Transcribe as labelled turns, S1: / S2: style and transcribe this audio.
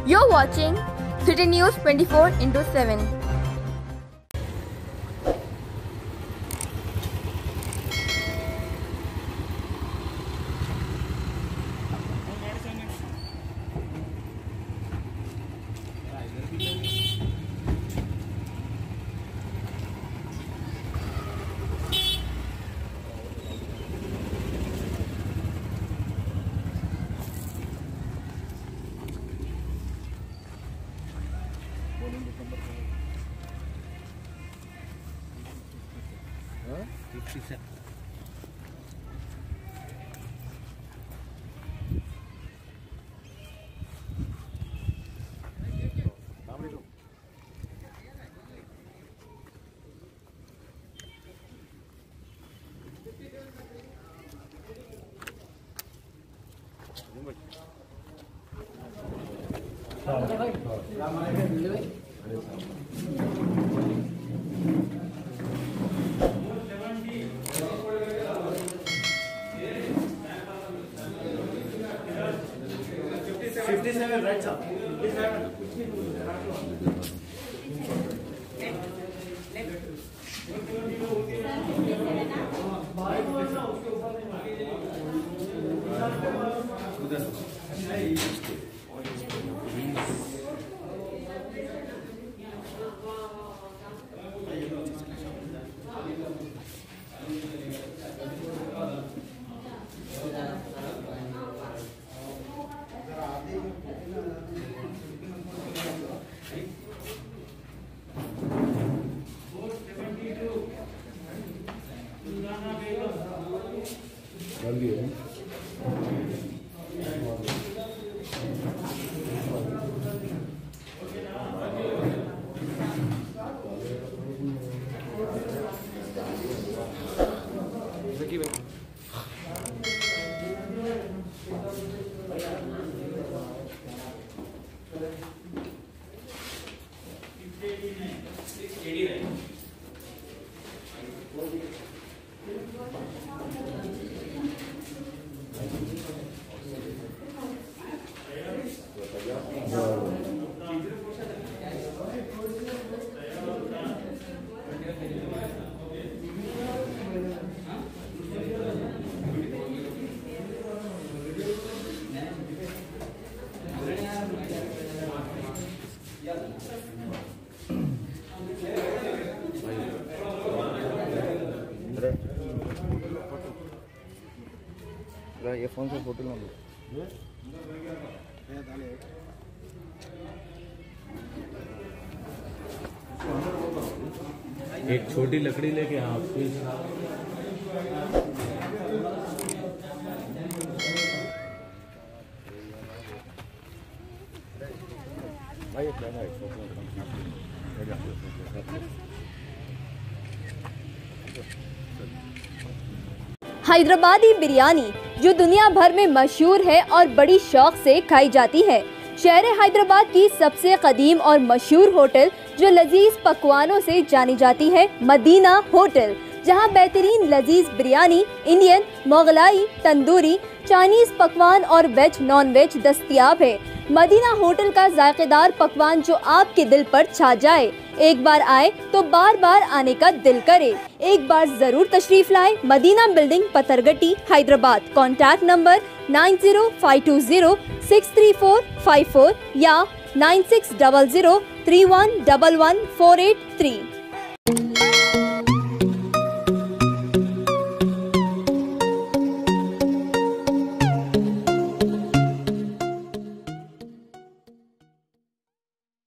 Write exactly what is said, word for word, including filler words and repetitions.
S1: You're watching City News twenty-four into seven.
S2: fifty-seven, right, sir?
S3: ये phone से photo लो।
S2: एक छोटी लकड़ी लेके आप
S4: हैदराबादी बिरयानी जो दुनिया भर में मशहूर है और बड़ी शौक से खाई जाती है। शहर हैदराबाद की सबसे कदीम और मशहूर होटल जो लजीज पकवानों से जानी जाती है, मदीना होटल, जहां बेहतरीन लजीज बिरयानी, इंडियन, मोगलाई, तंदूरी, चाइनीज पकवान और वेज नॉन वेज दस्तयाब है। मदीना होटल का जायकेदार पकवान जो आपके दिल पर छा जाए। एक बार आए तो बार बार आने का दिल करे। एक बार जरूर तशरीफ लाए। Madina building, Patharghatti, Hyderabad. Contact number nine zero five two zero six three four five four या nine six double zero three one double one four eight three.